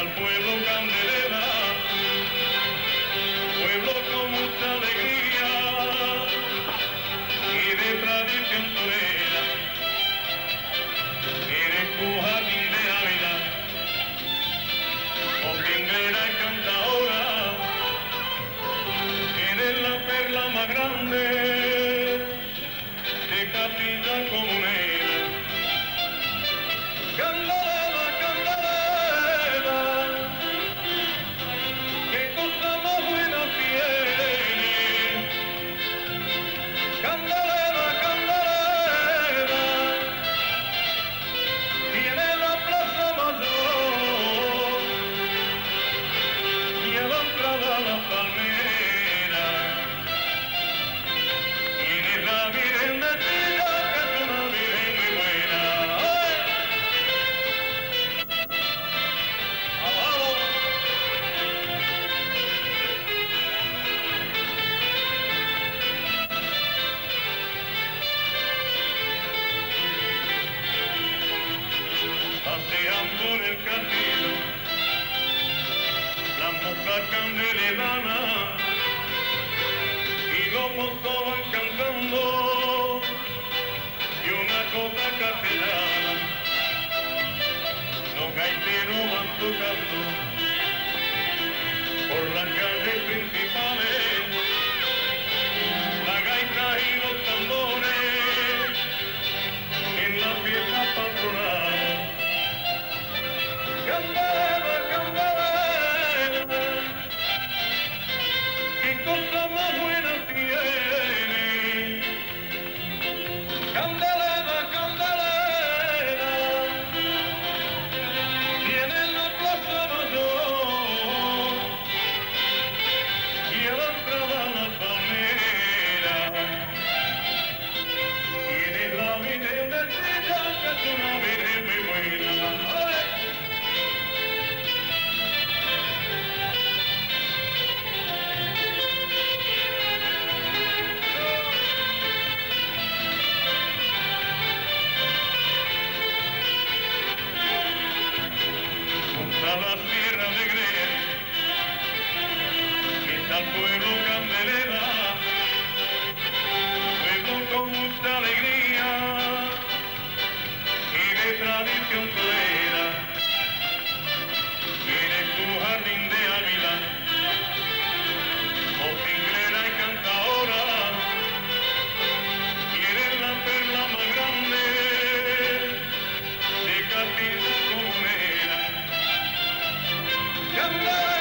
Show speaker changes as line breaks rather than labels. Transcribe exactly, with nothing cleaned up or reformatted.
al pueblo Candelaria, pueblo con mucha alegría y de tradición torera, eres tu jardín de Ávila, opinguera y cantadora, eres la perla más grande de Capilla Comunera. Candelaria, Candelaria, qué cosa más buena tiene. Candelaria, Candelaria, tiene la plaza mayor y a la entrada la palmera. Tiene la Virgen de Tilla, que es una Virgen muy buena. ¡Ay! ¡Abajo! Pasean por el castillo las mozas candeleranas y los mozos van cantando y una cosa castellana. Los gaiteros van tocando por las calles principales la gaita y los tambores en la fiesta patronal. Candelaria, Candelaria, qué cosa más buena tiene. Candelaria, Candelaria, tiene la plaza mayor y a la entrada la palmera. Tiene la Virgen de Tilla, que es una Virgen muy buena. ¡Ay! Junto a la Sierra de Gres está el pueblo Candelera, pueblo con mucha alegría y de tradición torera. Eres tu jardín de Ávila, opinguera y cantadora, y eres la perla más grande de Capilla Comunera. Candelaria.